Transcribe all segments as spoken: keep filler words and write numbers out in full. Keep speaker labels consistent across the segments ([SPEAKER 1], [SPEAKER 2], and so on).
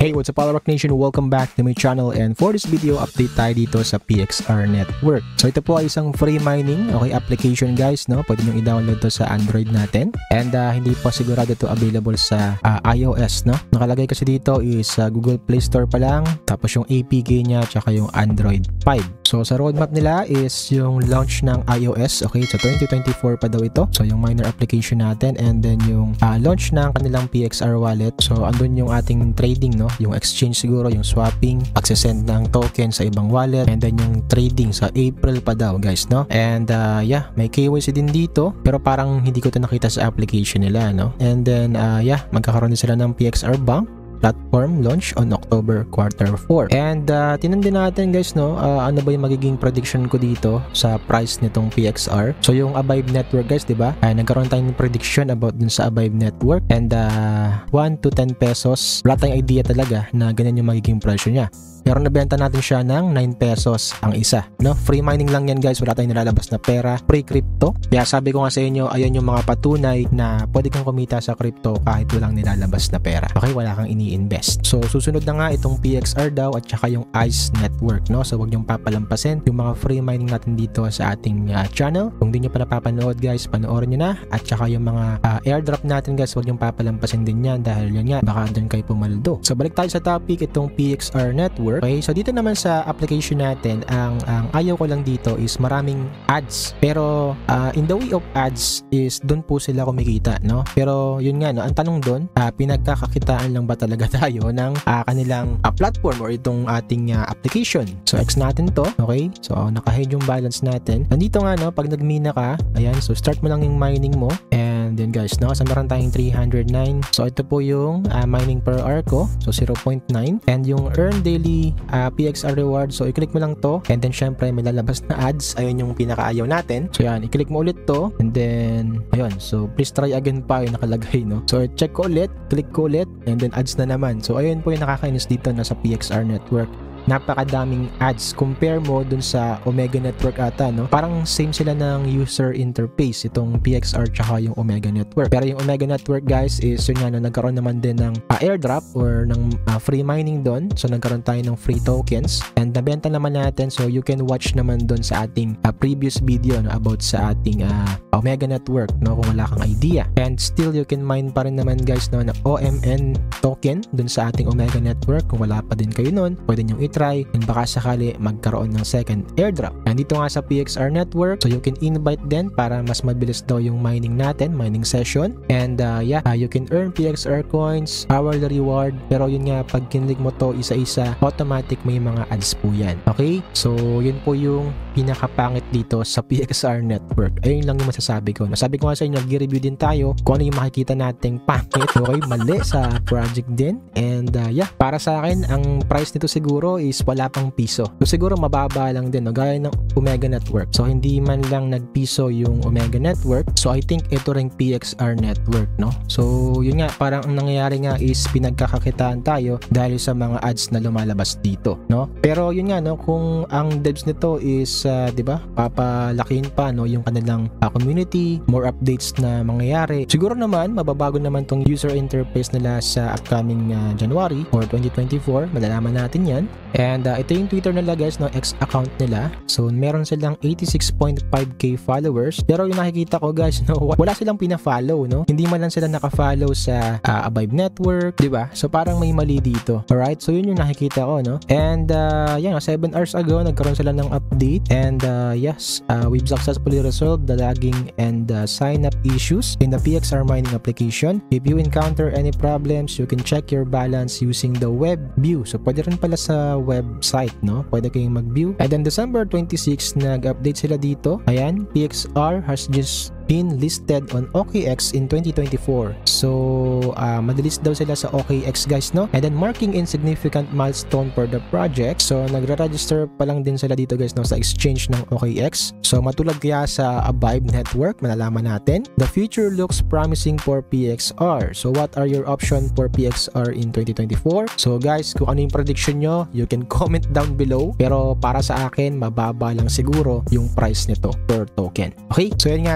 [SPEAKER 1] Hey, what's up Powerrock Nation? Welcome back to my channel, and for this video, update tayo dito sa P X R Network. So ito po ay isang free mining okay application guys, no? Pwede nyo i-download to sa Android natin, and uh, hindi po sigurado to available sa uh, iOS, no? Nakalagay kasi dito is uh, Google Play Store pa lang, tapos yung A P K nya tsaka yung Android five. So sa roadmap nila is yung launch ng iOS, okay? So twenty twenty-four pa daw ito. So yung miner application natin, and then yung uh, launch ng kanilang P X R wallet. So andun yung ating trading, no? Yung exchange siguro, yung swapping, pagsisend ng token sa ibang wallet, and then yung trading sa April pa daw guys, no? And uh, yeah, may K Y C din dito, pero parang hindi ko ito nakita sa application nila, no? And then uh, yeah, magkakaroon din sila ng P X R Bank platform launch on October quarter four. And uh, tinan din natin guys, no, uh, ano ba yung magiging prediction ko dito sa price nitong P X R. So yung Avive Network guys, di ba? Ay, nagkaroon tayong prediction about dun sa Avive Network, and uh, one to ten pesos. Wala tayong idea talaga na ganyan yung magiging presyo niya. Pero nabenta natin siya ng nine pesos ang isa, no? Free mining lang yan guys, wala tayong nilalabas na pera, free crypto. Kaya sabi ko nga sa inyo, ayan yung mga patunay na pwede kang kumita sa crypto kahit walang nilalabas na pera. Okay, wala kang ini-invest. So susunod na nga itong P X R daw at saka yung ICE Network, no? So wag niyong papalampasin yung mga free mining natin dito sa ating uh, channel. Kung di nyo pa napapanood guys, panoorin nyo na. At saka yung mga uh, airdrop natin guys, wag niyong papalampasin din yan dahil yan nga, baka doon kayo pumaldo. So balik tayo sa topic, itong P X R Network. Okay, so dito naman sa application natin, ang, ang ayaw ko lang dito is maraming ads. Pero uh, in the way of ads is doon po sila kumikita, no? Pero yun nga, no, ang tanong doon, uh, pinagkakakitaan lang ba talaga tayo ng uh, kanilang uh, platform or itong ating uh, application? So X natin to, okay? So uh, naka-hedge yung balance natin. Nandito nga, no, pag nagmina ka, ayan, so start mo lang yung mining mo, and then guys, no, so meron tayong three hundred nine. So ito po yung uh, mining per hour ko, so zero point nine, and yung earn daily uh, P X R reward, so i-click mo lang to, and then syempre may lalabas na ads. Ayun yung pinakaayaw natin. So yan, i-click mo ulit to, and then ayun, so please try again pa yung nakalagay, no? So check ko ulit, click ko ulit, and then ads na naman. So ayun po yung nakakainis dito na sa P X R Network. Napakadaming ads. Compare mo dun sa Omega Network ata, no? Parang same sila ng user interface, itong P X R tsaka yung Omega Network. Pero yung Omega Network guys is yun nga, no, nagkaroon naman din ng uh, airdrop or ng uh, free mining dun. So nagkaroon tayo ng free tokens, and nabenta naman natin. So you can watch naman dun sa ating uh, previous video, no, about sa ating uh, Omega Network, no, kung wala kang idea. And still you can mine pa rin naman guys, no, na O M N token dun sa ating Omega Network. Kung wala pa din kayo nun, pwede nyo try, and baka sakali magkaroon ng second airdrop. Nandito nga sa P X R Network, so you can invite din para mas mabilis daw yung mining natin, mining session. And uh, yeah, uh, you can earn P X R coins, hourly reward, pero yun nga, pag kinlik mo to isa-isa, automatic may mga ads po yan. Okay? So yun po yung pinakapangit dito sa P X R Network. Ayun lang yung masasabi ko. Nasabi ko nga sa inyo, nag-review din tayo kung ano yung makikita nating pangit. Okay? Mali sa project din. And uh, yeah, para sa akin, ang price nito siguro is wala pang piso. So siguro mababa lang din, no? Gaya ng Omega Network. So hindi man lang nagpiso yung Omega Network. So I think ito ring P X R Network, no? So yun nga, parang ang nangyayari nga is pinagkakakitaan tayo dahil sa mga ads na lumalabas dito, no? Pero yun nga, no, kung ang devs nito is uh, 'di ba, papalakihin pa, no, yung kanilang uh, community, more updates na mangyayari. Siguro naman mababago naman tong user interface nila sa upcoming uh, January or twenty twenty-four. Malalaman natin 'yan. And uh, ito yung Twitter nila guys, no, X account nila. So meron silang eighty-six point five K followers. Pero yung nakikita ko guys, no, wala silang pina-follow, no? Hindi man lang sila naka-follow sa uh, Avive Network, 'di ba? So parang may mali dito. Alright, so yun yung nakikita ko, no? And uh, yan, seven hours ago nagkaroon sila ng update, and uh, yes, uh, we've successfully resolved the lagging and uh, sign up issues in the P X R mining application. If you encounter any problems, you can check your balance using the web view. So pwede rin pala sa website, no? Pwede kayong mag-view. And then December twenty-sixth, nag-update sila dito. Ayan, P X R has just been listed on O K X in twenty twenty-four. So, uh, madilist daw sila sa O K X guys, no? And then marking insignificant milestone for the project. So, nagre-register pa lang din sila dito guys, no, sa exchange ng O K X. So, matulad kaya sa Avive Network, malalaman natin. The future looks promising for P X R. So, what are your options for P X R in twenty twenty-four? So, guys, kung ano yung prediction nyo, you can comment down below. Pero para sa akin, mababa lang siguro yung price nito per token. Okay? So, yan nga sabi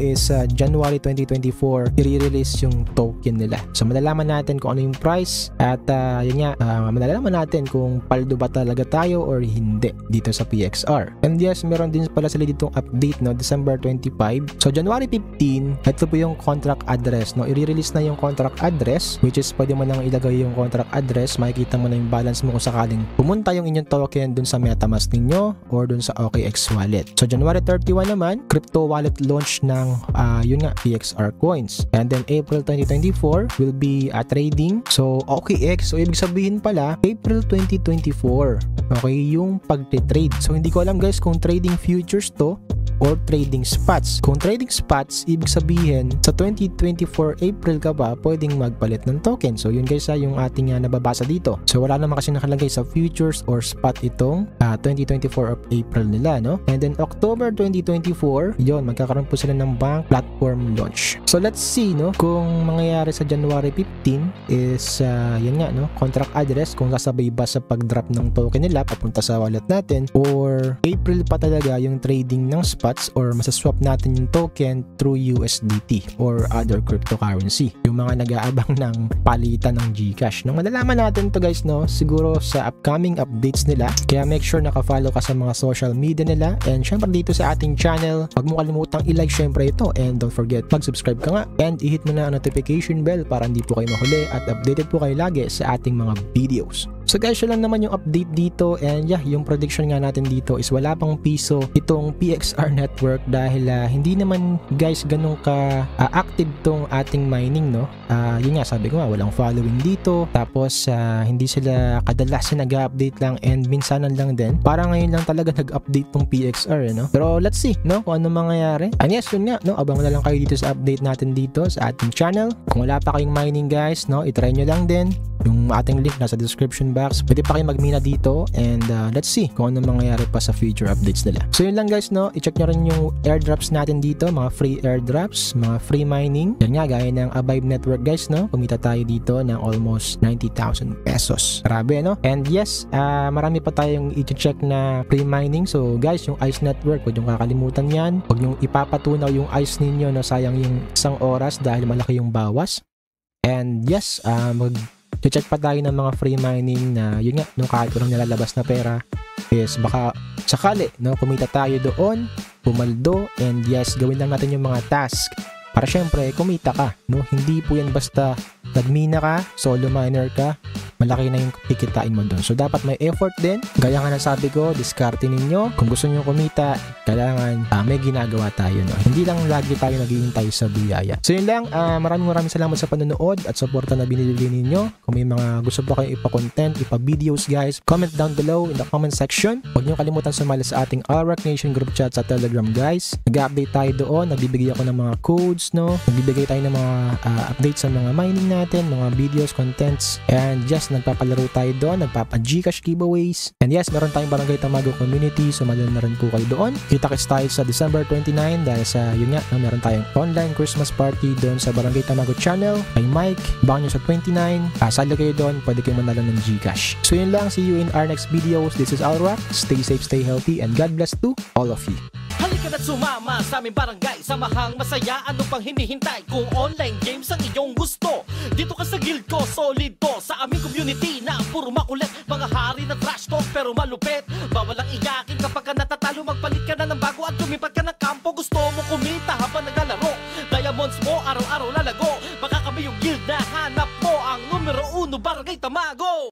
[SPEAKER 1] is uh, January twenty twenty-four i-release yung token nila. So malalaman natin kung ano yung price at uh, yun nga, uh, malalaman natin kung paldo ba talaga tayo or hindi dito sa P X R. And yes, meron din pala sila ditong update, no, December twenty-five. So January fifteen, ito po yung contract address, no. I-release na yung contract address, which is pwede mo nang ilagay yung contract address, makikita mo na yung balance mo kung sakaling pumunta yung inyong token dun sa MetaMask ninyo or dun sa O K X wallet. So January thirty-one naman, crypto wallet launch ng uh, yun nga, P X R coins. And then April twenty twenty-four will be a uh, trading. So O K X, so ibig sabihin pala April twenty twenty-four, okay, yung pagte-trade. So hindi ko alam guys kung trading futures to or trading spots. Kung trading spots, ibig sabihin sa twenty twenty-four April ka ba pwedeng magpalit ng token. So yun guys ha, yung ating uh, nababasa dito. So wala naman kasi nakalagay sa futures or spot itong uh, twenty twenty-four of April nila, no? And then October twenty twenty-four, yun, magkakaroon po sila ng bank platform launch. So let's see, no, kung mangyayari sa January fifteen is uh, yun nga, no, contract address, kung sasabay ba sa pag-drop ng token nila papunta sa wallet natin, or April pa talaga yung trading ng spots, or masaswap natin yung token through U S D T or other cryptocurrency, yung mga nag-aabang ng palitan ng GCash, no? Malalaman natin to guys, no, siguro sa upcoming updates nila, kaya make sure naka-follow ka sa mga social media nila, and syempre dito sa ating channel, huwag mo kalimutang i-like syempre ito, and don't forget mag-subscribe ka nga, and i-hit mo na ang notification bell para hindi po kayo mahuli at updated po kayo lagi sa ating mga videos. So guys, yun lang naman yung update dito, and yeah, yung prediction nga natin dito is wala pang piso itong P X R network dahil uh, hindi naman guys ganun ka uh, active tong ating mining, no. Uh, yun nga, sabi ko nga, walang following dito, tapos uh, hindi sila kadalasan nag-update lang, and minsanan lang din. Parang ngayon lang talaga nag-update tong P X R, no. Pero let's see, no, kung ano mangyayari. And yes, yun nga, no, abang na lang kayo dito sa update natin dito sa ating channel. Kung wala pa kayong mining guys, no, itry nyo lang din. Yung ating link nasa description box. Pwede pa kayo magmina dito, and uh, let's see kung ano mangyayari pa sa future updates nila. So yun lang guys, no, i-check nyo rin yung airdrops natin dito, mga free airdrops, mga free mining. Yan nga, gaya ng Avive network guys, no, kumita tayo dito ng almost ninety thousand pesos. Grabe, no? And yes, uh, marami pa tayong i-check na free mining. So guys, yung Ice network, huwag yung kakalimutan yan. Huwag yung ipapatunaw yung Ice ninyo, no, sayang yung isang oras dahil malaki yung bawas. And yes, uh, mag check pa tayo ng mga free mining na yun nga, nung kahit walang nilalabas na pera is baka sakali, no, kumita tayo doon, pumaldo, and yes, gawin lang natin yung mga task para syempre kumita ka, no. Hindi po yan basta nagmina ka, solo miner ka, malaki na yung kikitain mo doon. So dapat may effort din. Gaya nga nasabi ko, diskarte ninyo. Kung gusto nyo kumita, kailangan uh, may ginagawa tayo, no? Hindi lang lagi tayo naghihintay sa biyaya. So yun lang, uh, maraming maraming salamat sa panonood at suporta na binibigay ninyo. Kung may mga gusto pa kayong ipa-content, ipa-videos guys, comment down below in the comment section. Huwag nyo kalimutan sumali sa ating Alright Nation group chat sa Telegram guys. Nag-update tayo doon, nagbibigay ako ng mga codes, no? Nagbibigay tayo ng mga uh, updates sa mga mining natin, mga videos, contents, and just nagpapalaro tayo doon, nagpapa-Gcash giveaways. And yes, meron tayong Barangay Tamago community, so sumali na rin po kayo doon. Kita-kits tayo sa December twenty-nine dahil sa yun nga, no, meron tayong online Christmas party doon sa Barangay Tamago channel kay Mike. Baka nyo sa twenty-nine, uh, sali kayo doon, pwede kayo manalo ng Gcash. So yun lang, see you in our next videos. This is Alrock. Stay safe, stay healthy, and God bless to all of you.
[SPEAKER 2] Halika na't sumama sa aming barangay, samahang masaya, ano pang hinihintay? Kung online games ang iyong gusto, dito ka sa guild ko, solid to. Sa aming community na puro makulit, mga hari na trash talk pero malupit. Bawal ang iyakin kapag ka natatalo, magpalit ka na ng bago at lumipat ka ng kampo. Gusto mo kumita habang naglalaro, diamonds mo araw-araw lalago. Baka kami yung guild na hanap mo, ang numero uno Barangay Tamago.